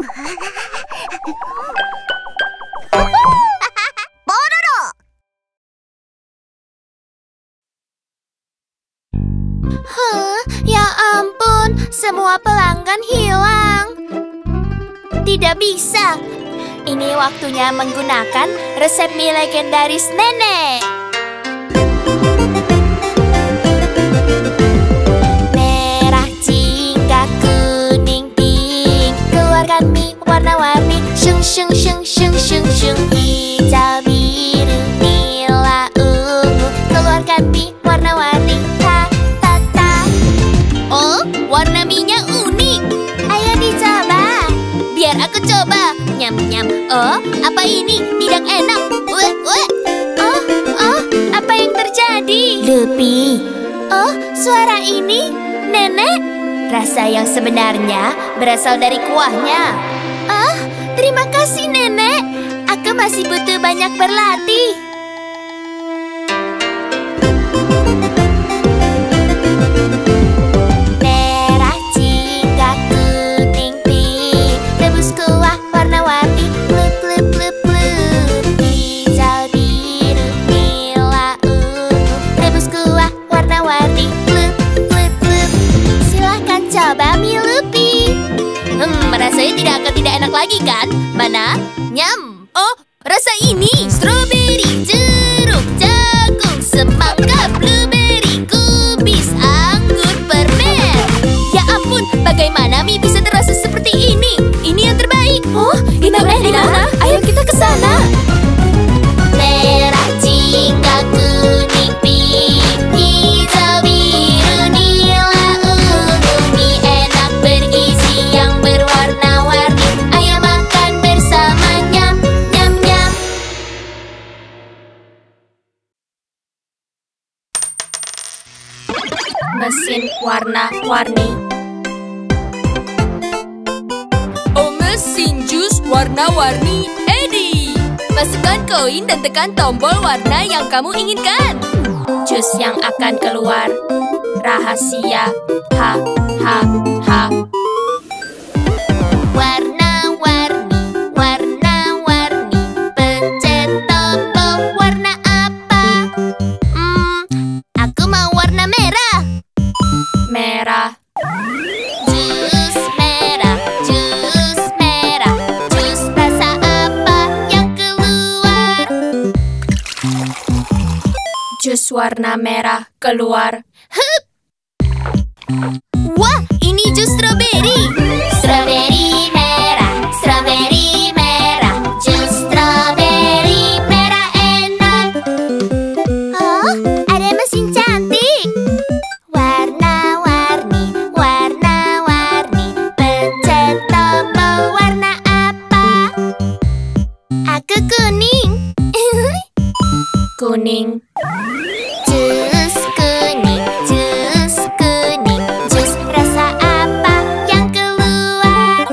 Pororo! Ya ampun, semua pelanggan hilang. Tidak bisa. Ini waktunya menggunakan resep mie legendaris nenek. Merah, jingga, kuning, pink. Keluarkan mie warna-warni. Shung, shung, shung, shung, shung, shung. Hijau, biru, nila, ungu. Keluarkan mie warna-warni. Ta, ta, ta. Oh, warna mie-nya unik. Ayo dicoba. Biar aku coba. Nyam, nyam. Oh, apa ini? Tidak enak. Oh, apa yang terjadi? Lupi. Oh, suara ini? Nenek? Rasa yang sebenarnya berasal dari kuahnya. Oh, terima kasih, Nenek. Aku masih butuh banyak berlatih. Merah, jingga, kuning, pink. Rebus kuah warna-warni. Plup, plup, plup, plup. Hijau, biru, nila, ungu. Rebus kuah warna-warni. Plup, plup, plup. Silahkan coba mie Lupi. Rasanya tidak enak lagi kan? Mana? Nyam. Oh, rasa ini. Stroberi, jeruk, jagung, semangka, blueberry, kubis, anggur, permen. Ya ampun, bagaimana mie bisa terasa seperti ini? Ini yang terbaik. Oh, di mana? Ayo kita ke sana. Merah, jingga, kuning, pink. Hijau, biru, nila, ungu. Mie enak bergizi yang berwarna-warni. Ayo makan bersama. Nyam, nyam, nyam. Mesin warna-warni. Oh, mesin jus warna-warni Eddie. Masukkan koin dan tekan tombol warna yang kamu inginkan. Jus yang akan keluar rahasia. Ha, ha, ha. Warna-warni, warna-warni. Pencet tombol warna apa? Aku mau warna merah. Merah. Jus merah, jus merah. Jus rasa apa yang keluar? Jus warna merah keluar. Hup! Wah, ini jus stroberi. Stroberi merah, stroberi merah. Jus stroberi merah enak. Oh, ada mesin cantik. Warna-warni, warna-warni. Pencet tombol warna apa? Aku kuning. Kuning. Jus kuning, jus kuning. Jus rasa apa yang keluar?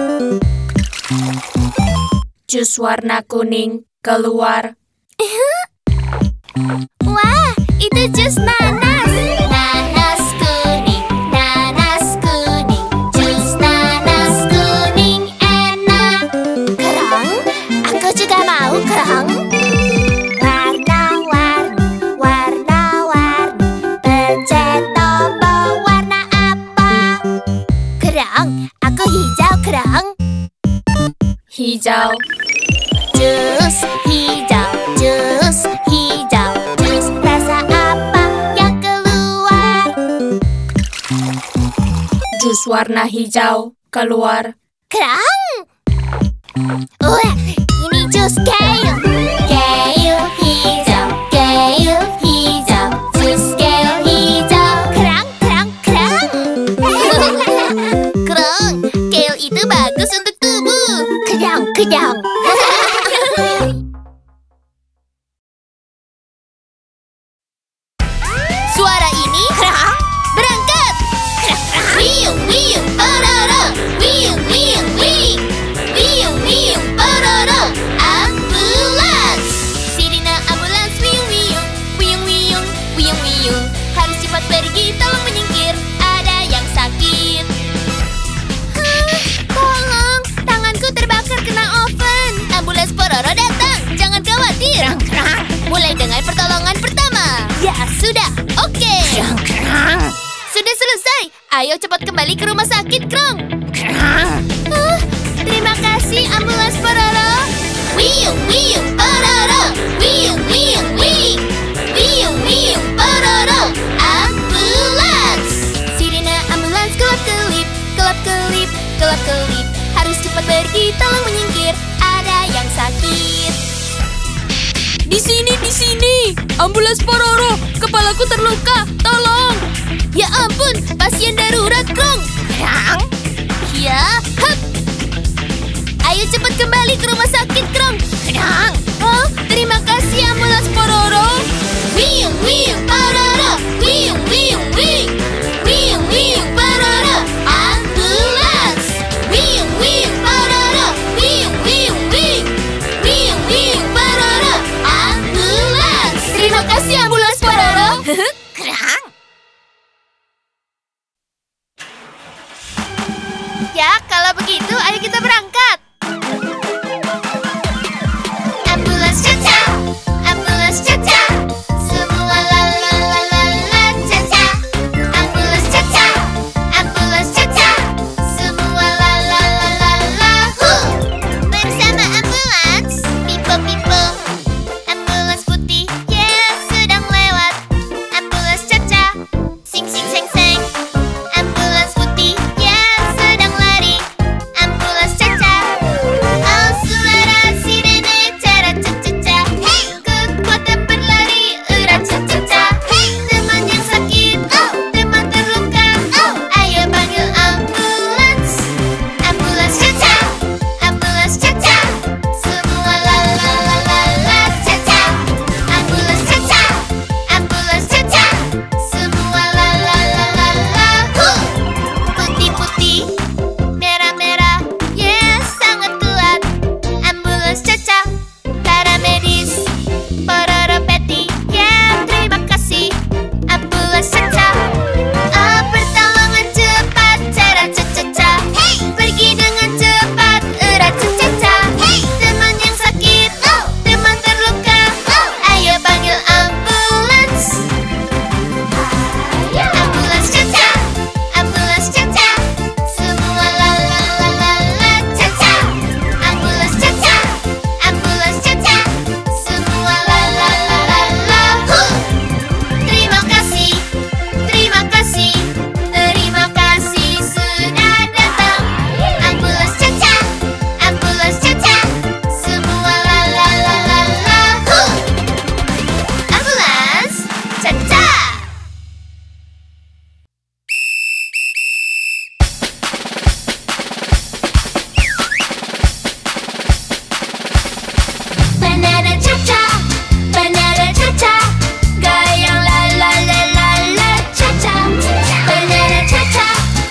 Jus warna kuning keluar. Wah, itu jus nanas. Nanas kuning, nanas kuning. Jus nanas kuning enak. Kerang, aku juga mau kerang. Warna-warni, warna-warni. Pencet tombol warna apa? Kerang, aku hijau kerang. Hijau. Jus hijau, jus hijau. Jus rasa apa yang keluar? Jus warna hijau keluar. Kerang! Wah, ini jus kale. Kale hijau, kale hijau. Jus kale hijau. Kerang, kerang, kerang. Kerang, kale itu bagus untuk tubuh. Kerang, kerang. Suara ini berangkat. Wiyung, wiyung, pororo. Wiyung, wiyung, wiyung. Wiyung, wiyung, pororo. Ambulans. Sirine ambulans, wiyung, wiyung. Wiyung, wiyung, wiyung, wiyung. Harus cepat pergi, tolong menyingkir. Ada yang sakit. Tolong, tanganku terbakar. Ayo cepat kembali ke rumah sakit, Krong. Terima kasih, ambulans Pororo. Wiyung, wiyung, Pororo. Wiyung, wiyung, wiyung. Wiyung, wiyung, Pororo. Ambulans. Sirine ambulans kelap-kelip, kelap-kelip, kelap-kelip. Harus cepat pergi, tolong menyingkir. Ada yang sakit. Di sini. Ambulans Pororo, kepalaku terluka. Tolong. Ya ampun, pasien darurat, Krong. Ya, hup. Ayo cepat kembali ke rumah sakit, Krong. Oh, terima kasih, ambulans Pororo. Wiyung, wiyung, Pororo. Wiyung, wiyung, wiyung. Wiyung, wiyung, Pororo. Ambulans. Wiyung, wiyung, Pororo. Wiyung, wiyung, wiyung. Wiyung, wiyung, Pororo. Ambulans. Terima kasih, ambulans Pororo. Ya, kalau begitu, ayo kita berangkat. Ambulans caca, ambulans caca, semua la la la la la caca. Ambulans caca, semua la la la la la hu. Bersama ambulans, pipo pipo. Ambulans putih, yeah, sedang lewat. Ambulans caca, sing sing seng seng. Ambulans putih, yeah, sedang lari. Ambulans caca, oh suara sirene cara caca. Kekuatan berlari, urat caca. Teman yang sakit, oh teman terluka, oh ayo panggil ambulans. Ambulans caca, semua la la la la la caca. Ambulans caca, semua la la la la la hu. Putih-putih, merah-merah, yeah, sangat kuat. Ambulans caca, paramedis, Pororo Peti, yeah, terima kasih. Ambulans caca, oh pertolongan cepat, cara caca. Pergi dengan cepat, erat caca. Teman yang sakit, oh teman terluka, oh ayo panggil ambulans. Ambulans caca, semua la la la la la caca. Ambulans caca, semua la la la la la hu. Terima kasih sudah datang. Ambulans caca, semua la la la la la hu. Ambulans caca. Banana caca, goyang la la la la la caca. Banana caca,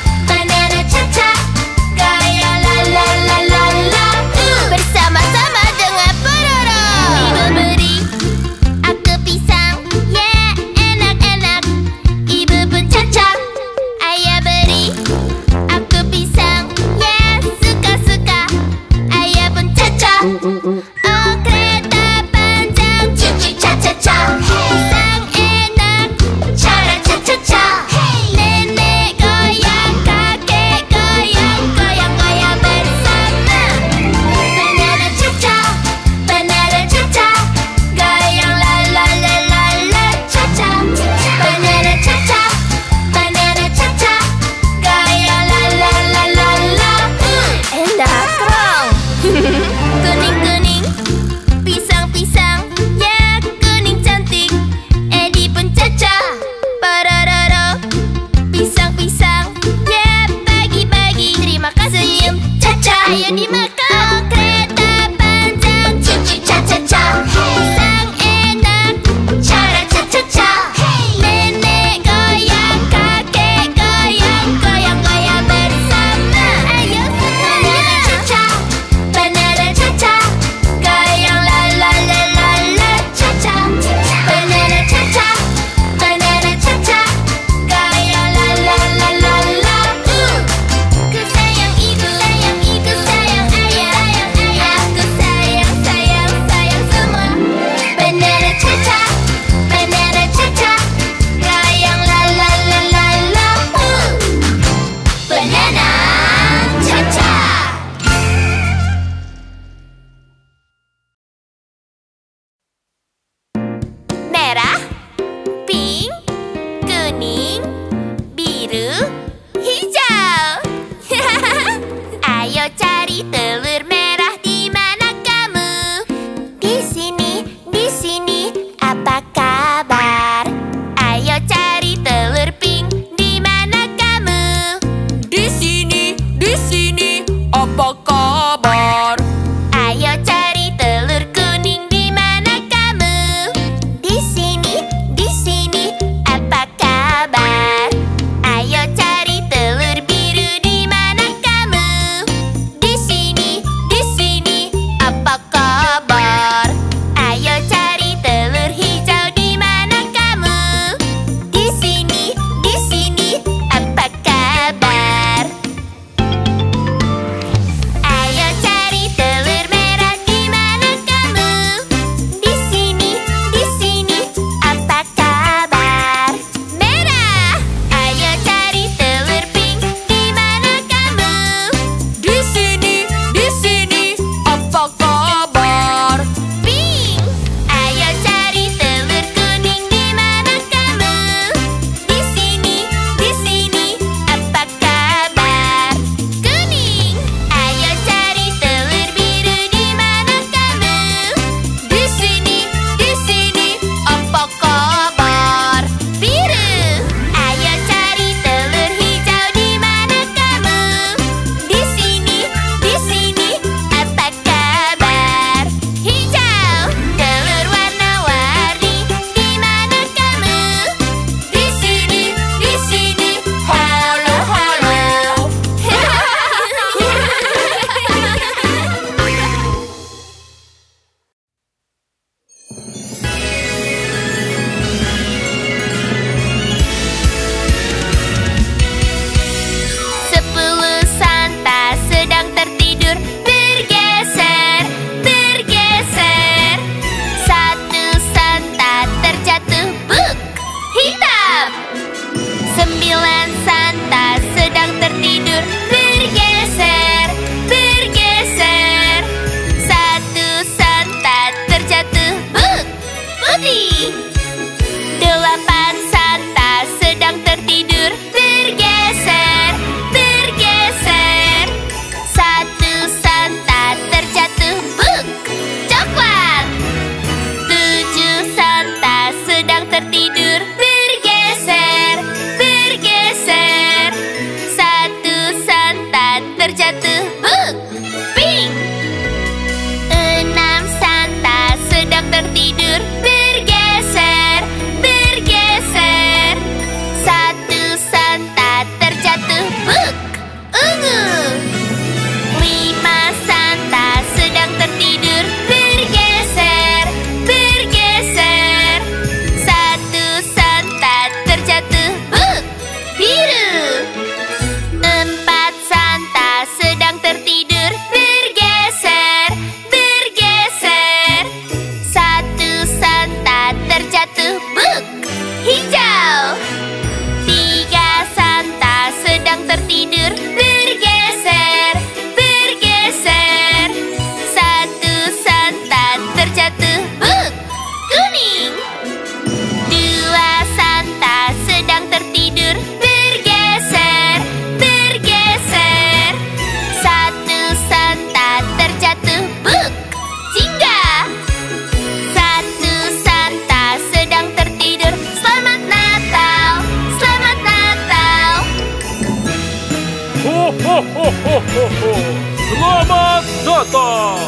goyang la la la la la. Bersama-sama dengan Pororo. Ibu beri aku pisang, yeah enak-enak. Ibu pun caca, ayah beri aku pisang, yeah suka-suka. Ayah pun caca. Oh kereta panjang, cucu caca-caca. Pisang enak, cara caca-caca. Nenek goyang, kakek goyang, goyang-goyang bersama. Banana caca, goyang la la la la la caca. Banana caca, goyang la la la la la. Endah, Krong. Kuning-kuning, pisang-pisang, ya kuning cantik. Edi pun caca, Pororo. Pisang-pisang, ya bagi-bagi. Terima kasih. Senyum caca, ayo dimakan. Kereta panjang, cucu caca-caca. Pisang enak, cara caca-caca. Nenek goyang, kakek goyang, goyang-goyang bersama. Ayo semuanya. Banana caca, goyang la la la la la caca. Banana caca, goyang la la la la la. Ku sayang ibu, sayang ayah. Natal.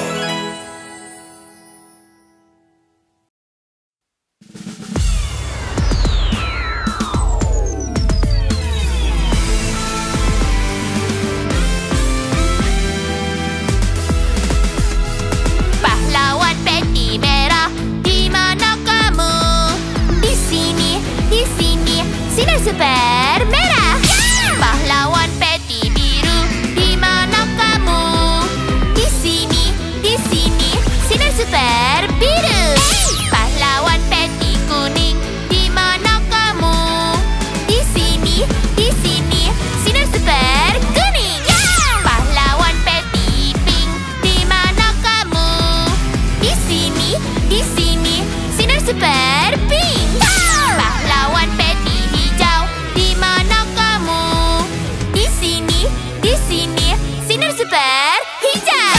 Pahlawan peti merah, di mana kamu? Di sini, sinar super merah. Pahlawan peti biru, di mana kamu? Di sini, sinar super biru. Pahlawan peti kuning, di mana kamu? Di sini, sinar super kuning. Pahlawan peti pink, di mana kamu? Di sini, sinar super pink. Pahlawan peti hijau, di mana kamu? Di sini, sinar super hijau.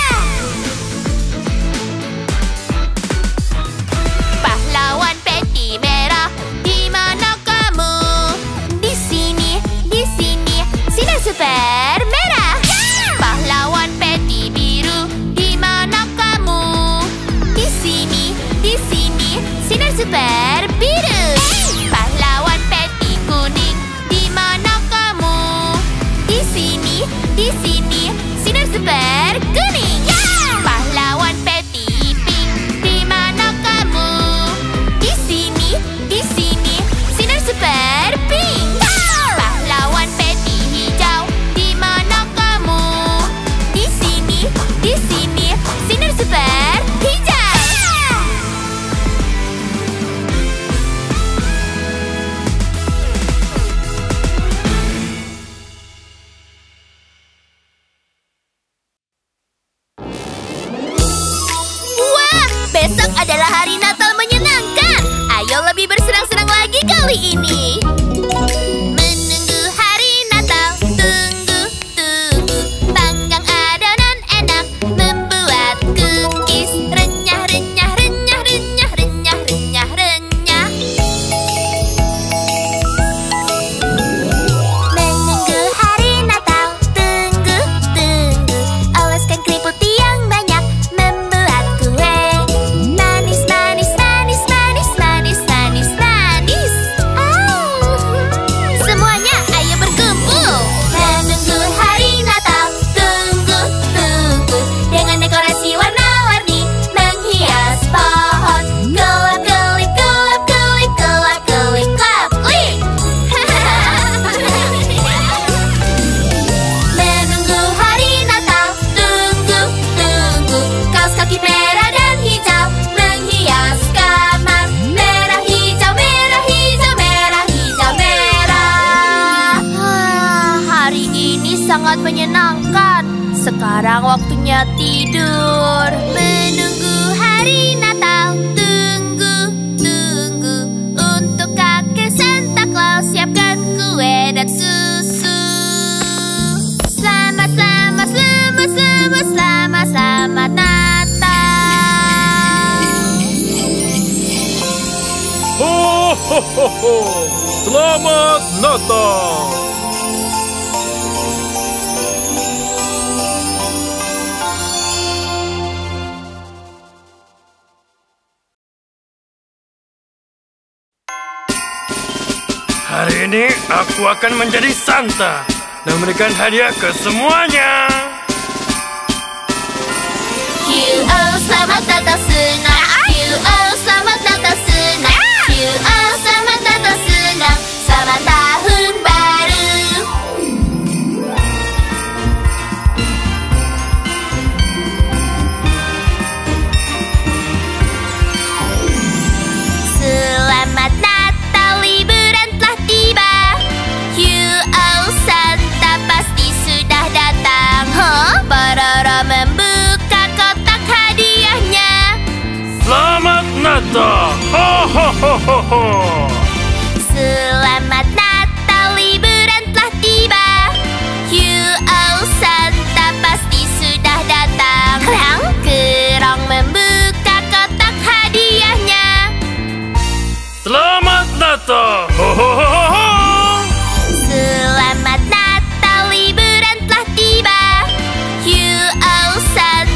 Pahlawan peti merah, di mana kamu? Di sini, sinar super merah. Pahlawan peti biru, di mana kamu? Di sini, sinar super biru. Pahlawan peti kuning, di mana kamu? Di sini, sinar super kuning. Pahlawan peti pink, di mana kamu? Di sini, sinar super pink. Pahlawan peti hijau, di mana kamu? Di sini, sinar super hijau. Wah, besok adalah hari Natal menyenangkan. Ayo lebih bersenang-senang lagi kali ini. Menunggu hari Natal, tunggu. Panggang adonan enak, membuat cookies. Renyah. Menunggu hari Natal, tunggu. Oleskan keriput yang banyak, membuat kue. Manis. Semuanya ayo berkumpul. Menunggu hari Natal, tunggu. Dengan dekorasi warna-warni, menghias pohon. Kelap-kelip, klap-klip. Menunggu hari Natal, tunggu. Kaos kaki merah dan hijau, menghias kamar. Merah, hijau, merah. Hari ini sangat menyenangkan. Sekarang waktunya tidur. Menunggu hari Natal, tunggu. Untuk kakek Santa Claus siapkan kue dan susu. Selamat Natal. Ho. Selamat Natal. Hari ini aku akan menjadi Santa dan memberikan hadiah ke semuanya. Selamat Natal senang. Selamat Natal senang. Selamat Natal senang. Selamat tahun baru. Selamat Natal, liburan telah tiba. Santa pasti sudah datang. Pororo membuka kotak hadiahnya. Selamat Natal. Ho. Selamat Natal, liburan telah tiba. Santa pasti sudah datang. Kerong membuka kotak hadiahnya. Selamat Natal. Ho. Selamat Natal, liburan telah tiba. Santa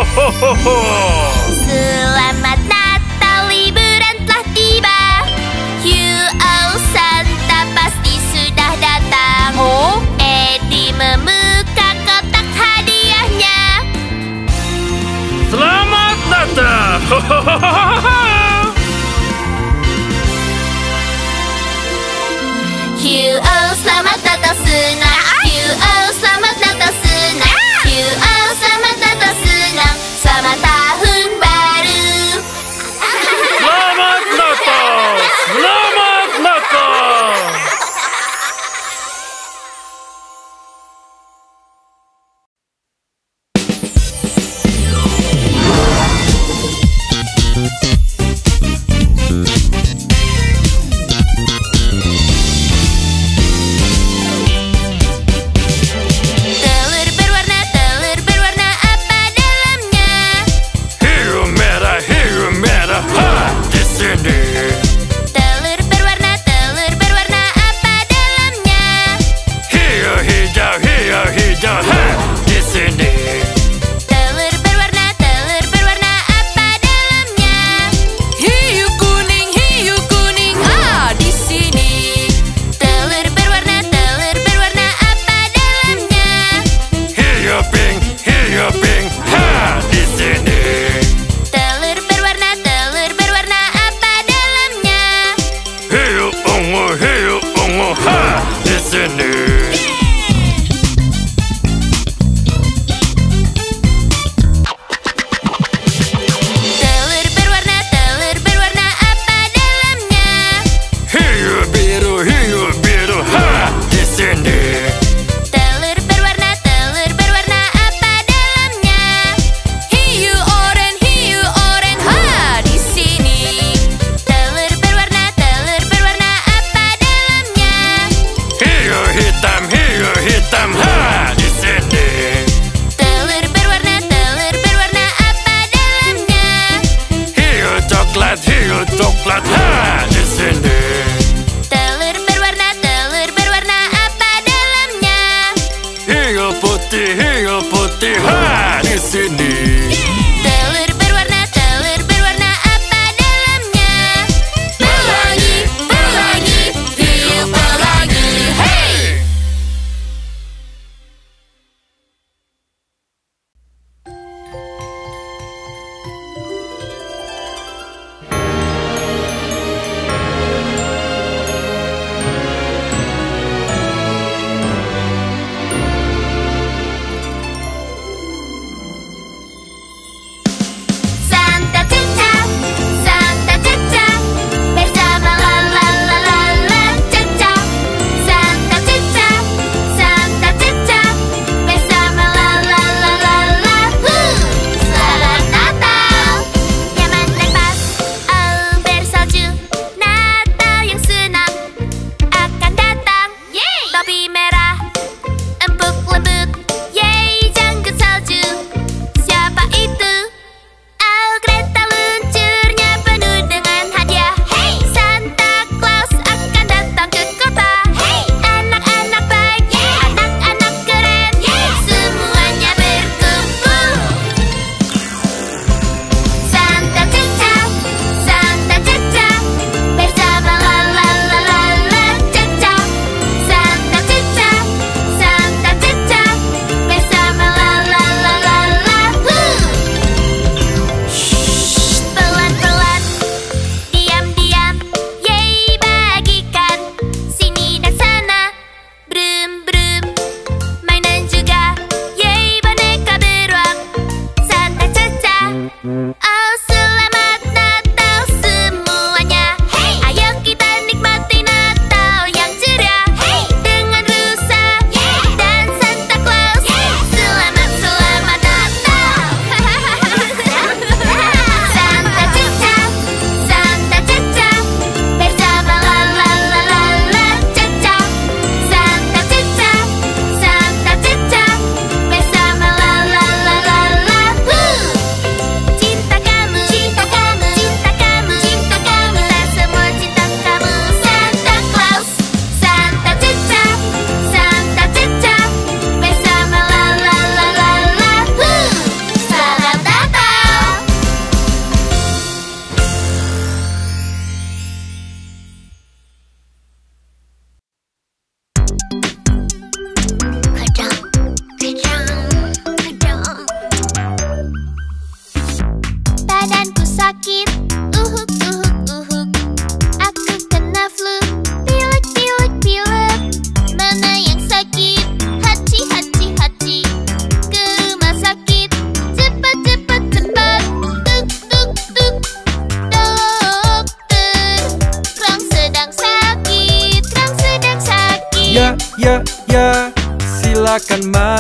Selamat Natal, liburan telah tiba. Oh Santa pasti sudah datang. Oh, Eddie membuka kotak hadiahnya. Selamat Natal. Oh selamat Natal senang. Oh selamat Natal senang. Oh selamat Natal senang. Selamat tahun baru. Selamat Natal. Selamat Natal. Telur berwarna apa dalamnya? Hiu merah, ha, di sini. Telur berwarna apa dalamnya? Hiu hijau, ha, di sini. Telur berwarna apa dalamnya? hiu kuning, ah di sini. Telur berwarna apa dalamnya? Hiu pink, ha, di sini. Telur berwarna apa dalamnya? Hiu ungu, ha, di sini. Telur berwarna apa dalamnya? Hiu biru, ha, di sini. Telur berwarna apa dalamnya? Hiu oren, ha di sini. Telur berwarna apa dalamnya? Hiu hitam, ha, di sini. Telur berwarna apa dalamnya? Hiu coklat, ha, di sini. Telur berwarna apa dalamnya? Hiu putih, ha, di sini. Telur berwarna apa dalamnya? Pelangi, hiu pelangi, hey!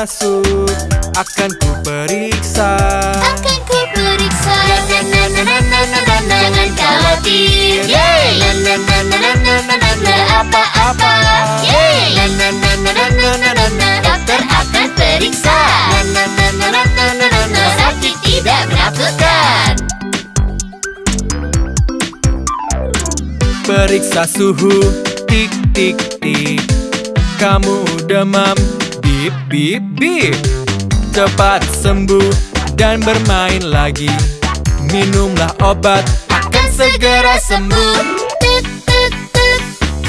masuk, akan ku periksa. Akan ku periksa. Jangan khawatir, apa-apa. Dokter akan periksa. Sakit tidak menakutkan. Periksa suhu, tik tik tik. Kamu demam, bip bip bip. Cepat sembuh dan bermain lagi. Minumlah obat, akan segera sembuh. Tuk tuk tuk.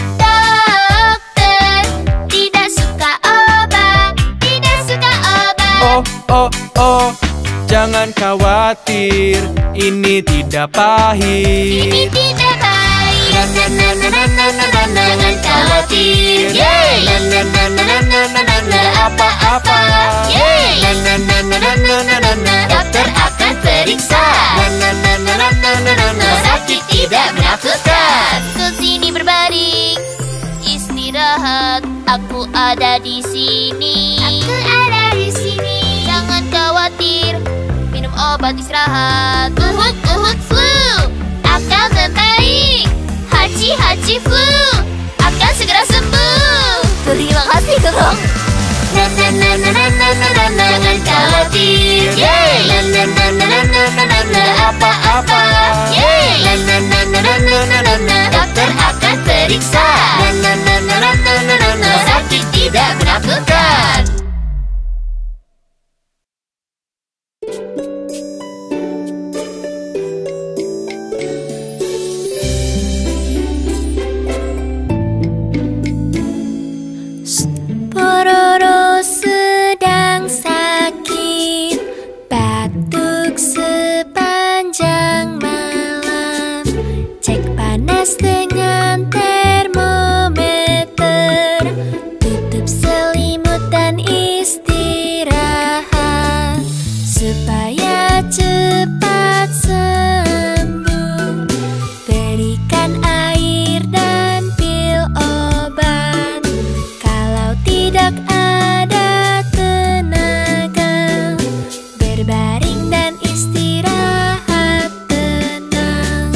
Dokter tidak suka obat. Tidak suka obat. Oh oh oh, jangan khawatir, ini tidak pahit. Ini tidak baik. Jangan khawatir, apa-apa. Dokter akan periksa. Sakit tidak menakutkan. Kesini berbaring, istirahat. Aku ada di sini. Aku ada di sini. Jangan khawatir, minum obat istirahat. Uhuk flu akan membaik. Haji flu akan segera sembuh. Terima kasih, Gong. Jangan khawatir, apa-apa. Dokter akan periksa. Sakit tidak menakutkan. Pororo sedang sakit, batuk sepanjang malam. Cek panas dengan termometer, tutup selimut dan istirahat supaya cepat sembuh. Berikan air dan pil obat. Kalau tidak ada tenaga, berbaring dan istirahat tenang.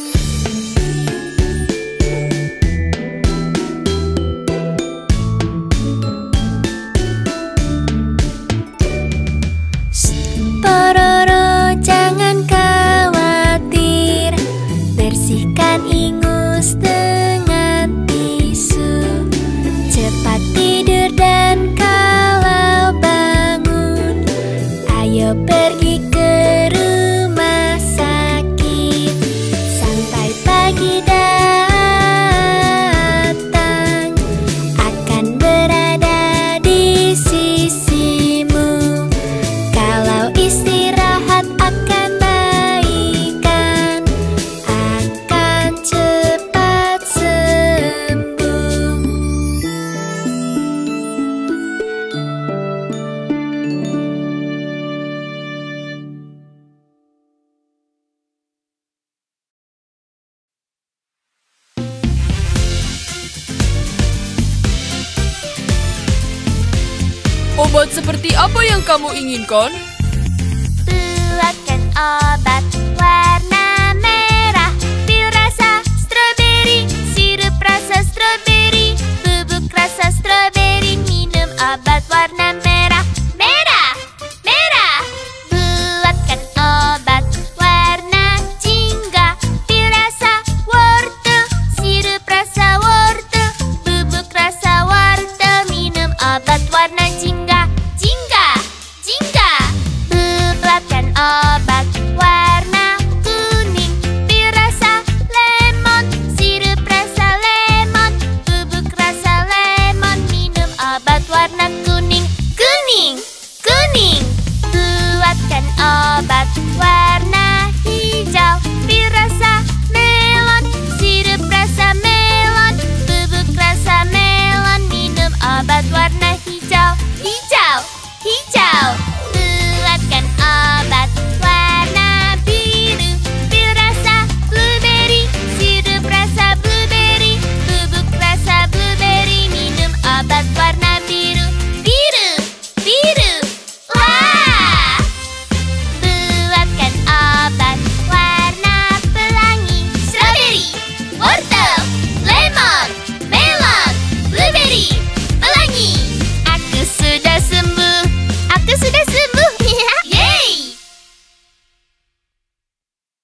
Pororo, jangan khawatir, bersihkan ingus dengan tisu. Cepat tidur dan kalau bangun, ayo pergi ke rumah sakit. Sampai pagi datang, akan berada di sisimu. Kalau istirahat akan baikan, akan cepat sembuh. Obat seperti apa yang kamu inginkan? Buatkan obat warna